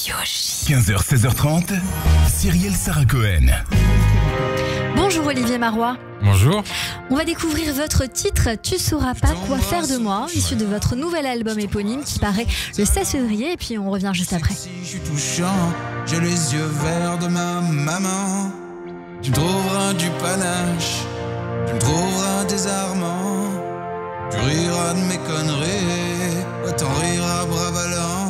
Radio J. 15h, 16h30, Cyrielle Sarah Cohen. Bonjour Olivier Marois. Bonjour. On va découvrir votre titre « Tu sauras pas quoi faire de moi », issu de votre nouvel album éponyme qui paraît le 16 février et puis on revient juste après. Je suis touchant, j'ai les yeux verts de ma maman. Tu me trouveras du panache, tu me trouveras désarmant. Tu riras de mes conneries, autant rire à bras ballants.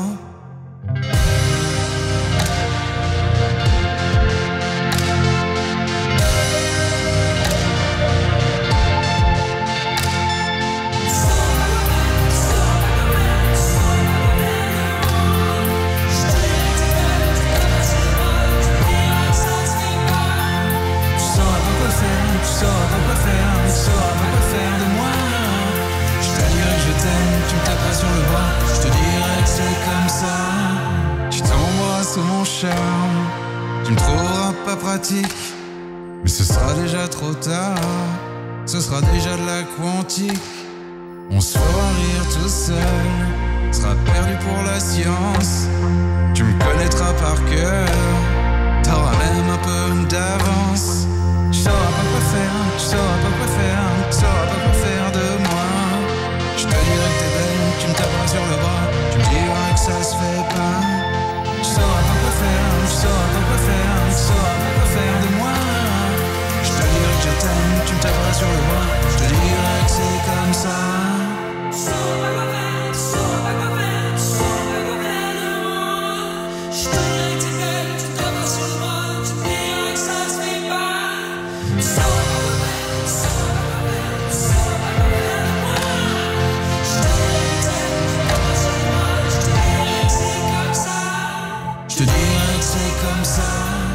Sous mon charme, tu me trouveras pas pratique, mais ce sera déjà trop tard, ce sera déjà de la quantique. On se fera rire tout seul, sera perdu pour la science. Tu me connaîtras par cœur, t'auras même un peu d'avance. Tu sauras pas quoi faire, tu sauras pas quoi faire, tu sauras pas quoi faire de moi. Je te dirai que t'es belle, tu me taperas sur le bras, tu me diras que ça se fait pas. Tu sauras pas quoi faire, tu sauras pas quoi faire, tu sauras pas quoi faire de moi. Je te dirai que je t'aime, tu me taperas sur le bras, je te dirai que c'est comme ça. Tu sauras pas quoi faire, tu sauras pas quoi faire, tu sauras pas quoi faire de moi. Je te dirai que t'es belle, tu me taperas sur le bras, tu me diras que ça se fait pas. Tu sauras pas quoi faire, tu sauras pas quoi faire, tu sauras pas quoi faire de moi. Je te dirai que t'aimes, tu me taperas sur le bras, je te dirai que c'est comme ça. Je te dirai que c'est comme ça.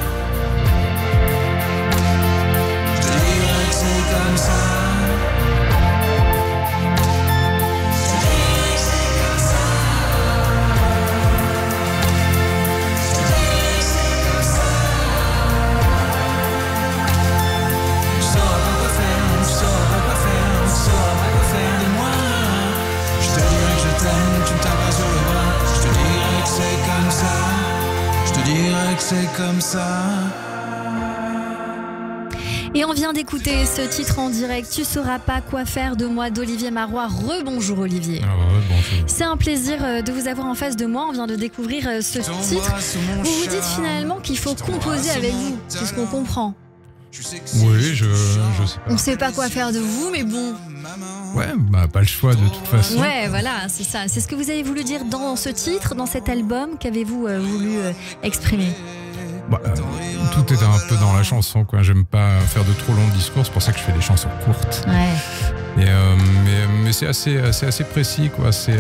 Je te dirai que c'est comme ça. Je te dirai que c'est comme ça. Je te dirai que c'est comme ça. Tu sauras pas quoi faire, tu sauras pas quoi faire, tu sauras pas quoi faire de moi. Je te dirai que je t'aime, tu me taperas sur le bras. Je te dirai que c'est comme ça. Je te dirais que c'est comme ça. Et on vient d'écouter ce titre en direct, « Tu sauras pas quoi faire de moi » d'Olivier Marois. Rebonjour Olivier. Bonjour. C'est un plaisir de vous avoir en face de moi. On vient de découvrir ce titre. Vous vous dites finalement qu'il faut composer avec vous. C'est ce qu'on comprend. Oui, je sais pas. On sait pas quoi faire de vous, mais bon. Ouais, bah pas le choix de toute façon. Ouais, voilà, c'est ça. C'est ce que vous avez voulu dire dans ce titre, dans cet album. Qu'avez-vous voulu exprimer ? Bah, tout est un peu dans la chanson, quoi. J'aime pas faire de trop longs discours, c'est pour ça que je fais des chansons courtes. Ouais. Et, mais c'est assez précis, quoi. C'est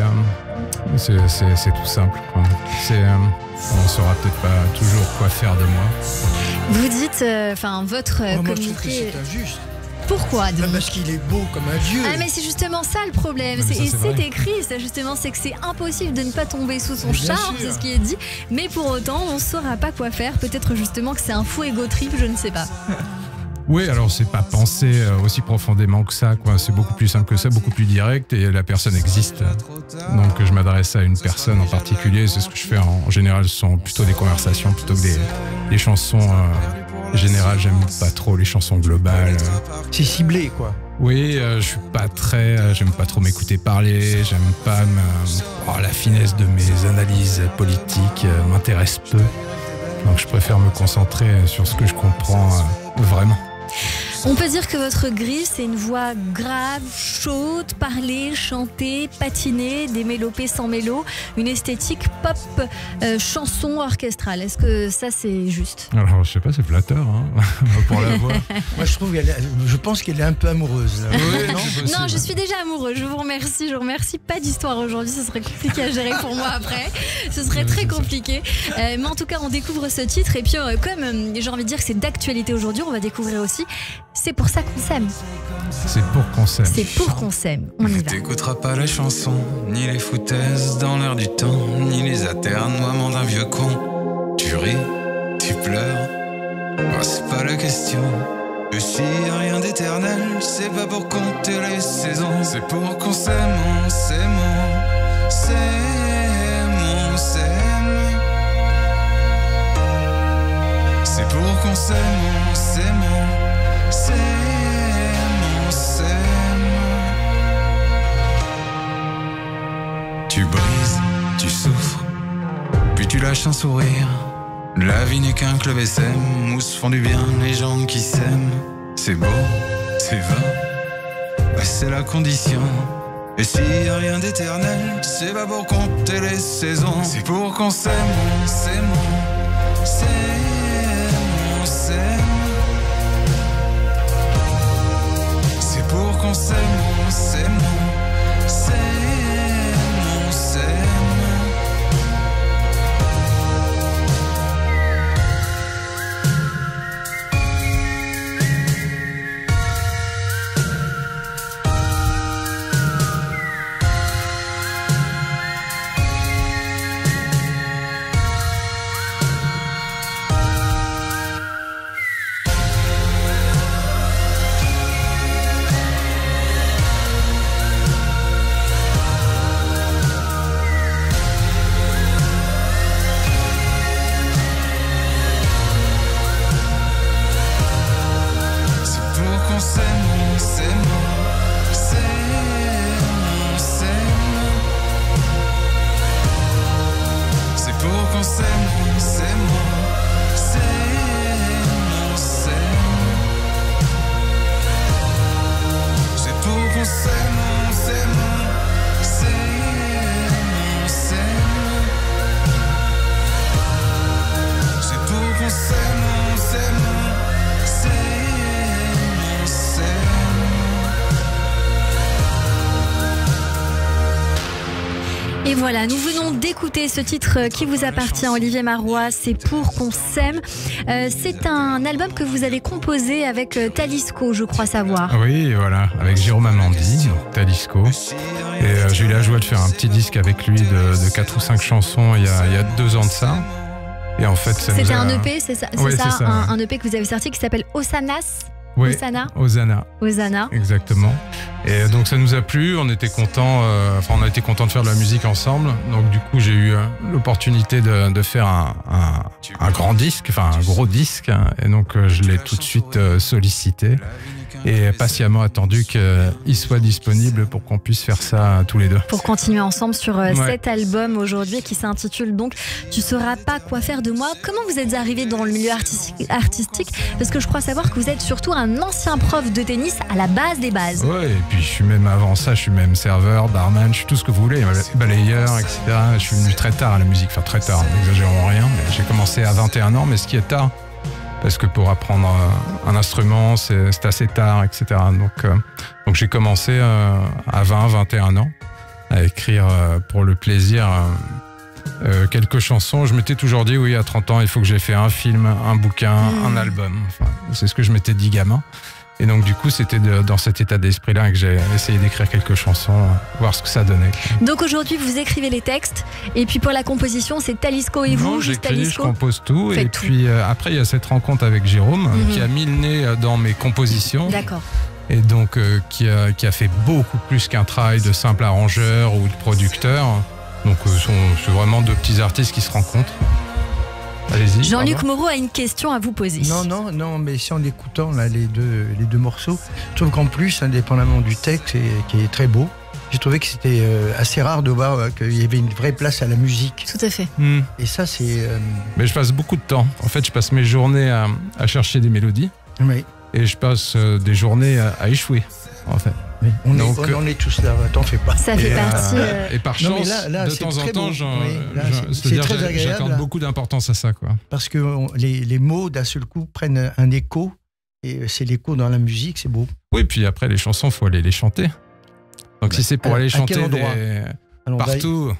tout simple, quoi. On saura peut-être pas toujours quoi faire de moi. Vous dites, votre communiqué. C'est injuste. Pourquoi donc ? Parce qu'il est beau comme un dieu. Ah mais c'est justement ça le problème. Ouais, C'est écrit, ça justement, c'est que c'est impossible de ne pas tomber sous son Mais bien charme, sûr. c'est ce qui est dit. Mais pour autant, on ne saura pas quoi faire. Peut-être justement que c'est un faux ego trip, je ne sais pas. Oui, alors c'est pas pensé aussi profondément que ça, quoi. C'est beaucoup plus simple que ça, beaucoup plus direct, et la personne existe. Donc je m'adresse à une personne en particulier, c'est ce que je fais en général, ce sont plutôt des conversations plutôt que des chansons générales. J'aime pas trop les chansons globales. C'est ciblé, quoi. Oui, je suis pas très, j'aime pas trop m'écouter parler, j'aime pas la finesse de mes analyses politiques m'intéresse peu. Donc je préfère me concentrer sur ce que je comprends vraiment. On peut dire que votre grille, c'est une voix grave, chaude, parler, chanter, patiner, des mélopées sans mélo, une esthétique pop, chanson orchestrale. Est-ce que ça, c'est juste ? Alors, je sais pas, c'est flatteur, hein, pour la voix. Moi, je pense qu'elle est un peu amoureuse. Là. Oui, non, Non, je suis déjà amoureux. Je vous remercie. Je vous remercie. Pas d'histoire aujourd'hui. Ce serait compliqué à gérer pour moi après. Ce serait très compliqué. Mais en tout cas, on découvre ce titre. Et puis, comme j'ai envie de dire que c'est d'actualité aujourd'hui, on va découvrir aussi C'est pour ça qu'on s'aime. C'est pour qu'on s'aime. C'est pour qu'on s'aime. On y va. T'écouteras pas les chansons, ni les foutaises dans l'air du temps, ni les atermoiements d'un vieux con. Tu ris, tu pleures, moi c'est pas la question. Et s'il y a rien d'éternel, c'est pas pour compter les saisons, c'est pour qu'on s'aime, on s'aime, on s'aime, on s'aime. s'aime, on s'aime, on s'aime. Tu brises, tu souffres, puis tu lâches un sourire. La vie n'est qu'un club SM où se font du bien les gens qui s'aiment. C'est beau, c'est vain, bah c'est la condition. Et s'il y a rien d'éternel, c'est pas pour compter les saisons. C'est pour qu'on s'aime, on s'aime, on s'aime, on s'aime. C'est pour qu'on s'aime, on s'aime, on s'aime, on s'aime. Et voilà, nous venons d'écouter ce titre qui vous appartient, Olivier Marois, c'est Pour qu'on s'aime. C'est un album que vous avez composé avec Talisco, je crois savoir. Oui, voilà, avec Jérôme Amandi, donc Talisco. Et j'ai eu la joie de faire un petit disque avec lui de 4 ou 5 chansons il y a 2 ans de ça. Et en fait, c'était un EP, c'est ça, oui, c'est ça. Un EP que vous avez sorti qui s'appelle Osanas. Oui, Osana. Exactement. Et donc ça nous a plu, on était contents, on a été contents de faire de la musique ensemble. Donc du coup j'ai eu l'opportunité de faire un grand disque, enfin un gros disque. Et donc je l'ai tout de suite sollicité et patiemment attendu qu'il soit disponible pour qu'on puisse faire ça tous les deux. Pour continuer ensemble sur cet album aujourd'hui qui s'intitule donc Tu sauras pas quoi faire de moi. Comment vous êtes arrivé dans le milieu artistique? Parce que je crois savoir que vous êtes surtout un ancien prof de tennis à la base des bases. Oui, et puis je suis même avant ça, je suis même serveur, barman, je suis tout ce que vous voulez, balayeur, etc. Je suis venu très tard à la musique, enfin très tard, n'exagérons rien. J'ai commencé à 21 ans, mais ce qui est tard, parce que pour apprendre un instrument, c'est assez tard, etc. Donc j'ai commencé à 20-21 ans à écrire pour le plaisir quelques chansons. Je m'étais toujours dit, oui, à 30 ans, il faut que j'ai fait un film, un bouquin, un album. Enfin, c'est ce que je m'étais dit gamin. Et donc du coup, c'était dans cet état d'esprit-là que j'ai essayé d'écrire quelques chansons, voir ce que ça donnait. Donc aujourd'hui, vous écrivez les textes, et puis pour la composition, c'est Talisco et vous, juste Talisco. Je compose tout, et puis après, il y a cette rencontre avec Jérôme, qui a mis le nez dans mes compositions. D'accord. Et donc qui a fait beaucoup plus qu'un travail de simple arrangeur ou de producteur. Donc c'est vraiment 2 petits artistes qui se rencontrent. Allez-y. Jean-Luc Moreau a une question à vous poser. Non, mais si en écoutant là, les deux morceaux, je trouve qu'en plus, indépendamment du texte qui est très beau, j'ai trouvé que c'était assez rare de voir qu'il y avait une vraie place à la musique. Tout à fait. Et ça, c'est... Mais je passe beaucoup de temps. En fait, je passe mes journées à chercher des mélodies. Oui. Et je passe des journées à échouer, en fait. Oui. On en est tous là, t'en fais pas. Ça fait partie. Et par chance, là, de temps en temps, c'est très agréable. J'accorde beaucoup d'importance à ça, quoi. Parce que les mots, d'un seul coup, prennent un écho. Et c'est l'écho dans la musique, c'est beau. Oui, puis après, les chansons, il faut aller les chanter. Donc si c'est pour aller chanter partout...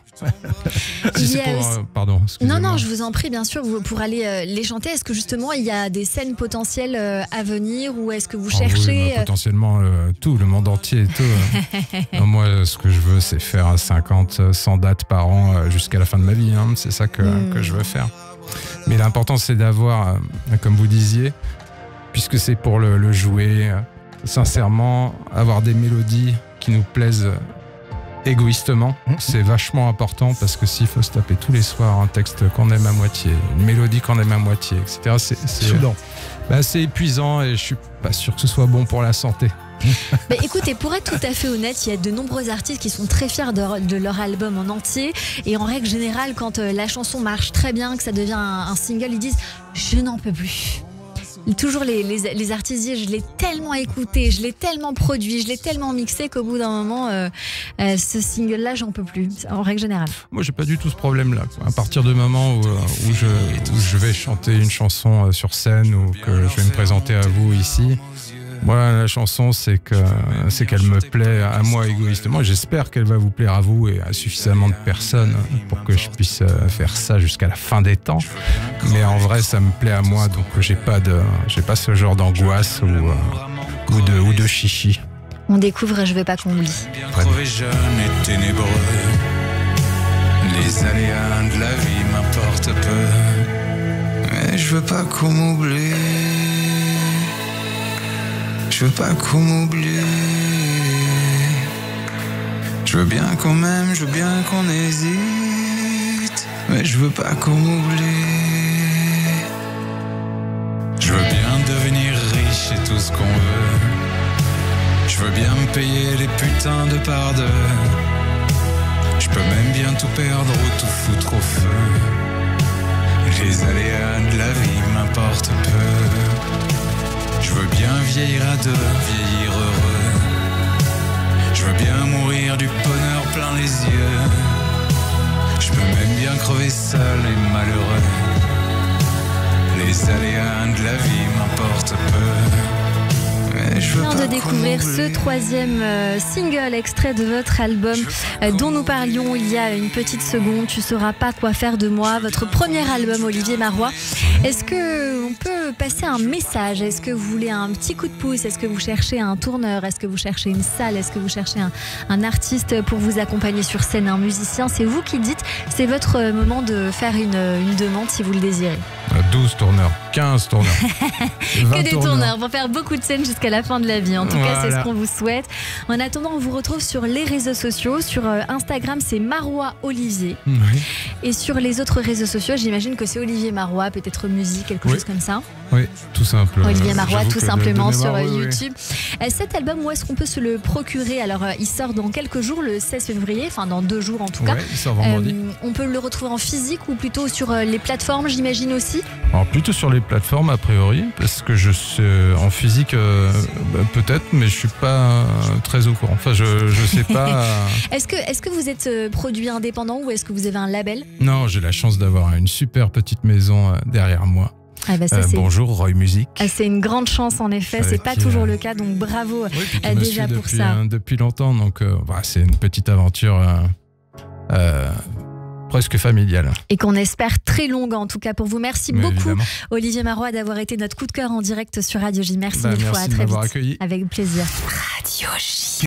si c'est pour... pardon, excusez-moi. Non, je vous en prie, bien sûr, pour aller les chanter. Est-ce que justement, il y a des scènes potentielles à venir, ou est-ce que vous cherchez... Oui, potentiellement tout, le monde entier et tout. Non, moi, ce que je veux, c'est faire 50, 100 dates par an jusqu'à la fin de ma vie. Hein. C'est ça que je veux faire. Mais l'important, c'est d'avoir, comme vous disiez, puisque c'est pour le jouer, sincèrement, avoir des mélodies qui nous plaisent égoïstement, c'est vachement important, parce que s'il faut se taper tous les soirs un texte qu'on aime à moitié, une mélodie qu'on aime à moitié, etc., c'est Bah, c'est épuisant et je suis pas sûr que ce soit bon pour la santé. Mais écoutez, pour être tout à fait honnête, il y a de nombreux artistes qui sont très fiers de leur album en entier. Et en règle générale, quand la chanson marche très bien, que ça devient un single, ils disent « je n'en peux plus ». Toujours les artistes disent « je l'ai tellement écouté, je l'ai tellement produit, je l'ai tellement mixé qu'au bout d'un moment, ce single-là, j'en peux plus ». En règle générale. Moi, j'ai pas du tout ce problème-là. À partir du moment où je vais chanter une chanson sur scène ou que je vais me présenter à vous ici, moi, la chanson, c'est qu'elle me plaît à moi égoïstement. J'espère qu'elle va vous plaire à vous et à suffisamment de personnes pour que je puisse faire ça jusqu'à la fin des temps. Mais en vrai, ça me plaît à moi, donc j'ai pas ce genre d'angoisse ou de chichi. On découvre Je veux pas qu'on oublie. Crevé jeune et ténébreux, les aléas de la vie m'importent peu. Mais je veux pas qu'on m'oublie. Je veux pas qu'on m'oublie. Je veux bien qu'on m'aime, je veux bien qu'on hésite, mais je veux pas qu'on m'oublie. Je veux bien devenir riche et tout ce qu'on veut. Je veux bien me payer les putains de par deux. Je peux même bien tout perdre ou tout foutre au feu. Les aléas de la vie m'importent peu. Je veux bien vieillir à deux, vieillir heureux. Je veux bien mourir du bonheur plein les yeux. Je peux même bien crever seul et malheureux. Les aléas de la vie m'importent peu. Je viens de découvrir ce troisième single extrait de votre album dont nous parlions il y a une petite seconde. Tu sauras pas quoi faire de moi, votre premier album Olivier Marois. Est-ce qu'on peut passer un message? Est-ce que vous voulez un petit coup de pouce? Est-ce que vous cherchez un tourneur? Est-ce que vous cherchez une salle? Est-ce que vous cherchez un artiste pour vous accompagner sur scène, un musicien? C'est vous qui dites, c'est votre moment de faire une demande si vous le désirez. 12 tourneurs, 15 tourneurs. Que des tourneurs pour faire beaucoup de scènes jusqu'à la fin de la vie. En tout cas, c'est ce qu'on vous souhaite. En attendant, on vous retrouve sur les réseaux sociaux. Sur Instagram, c'est Marois Olivier. Oui. Et sur les autres réseaux sociaux, j'imagine que c'est Olivier Marois, peut-être musique, quelque chose comme ça. Oui, tout simple. Olivier Marois, tout simplement sur mémoire, YouTube. Cet album, où est-ce qu'on peut se le procurer? Alors, il sort dans quelques jours, le 16 février, enfin dans 2 jours en tout cas. Il sort vendredi. On peut le retrouver en physique ou plutôt sur les plateformes, j'imagine aussi? Alors plutôt sur les plateformes a priori, parce que je sais en physique peut-être, mais je suis pas très au courant. Enfin, je sais pas. Est-ce que vous êtes produit indépendant ou est-ce que vous avez un label? Non, j'ai la chance d'avoir une super petite maison derrière moi. Ah bah ça, bonjour Roy Music. C'est une grande chance en effet, c'est pas toujours le cas, donc bravo déjà pour ça. Depuis longtemps, donc c'est une petite aventure presque familiale. Et qu'on espère très longue en tout cas pour vous. Merci beaucoup évidemment. Olivier Marois d'avoir été notre coup de cœur en direct sur Radio J. Merci mille fois, à merci de très m'avoir vite. accueilli. Avec plaisir. Radio J.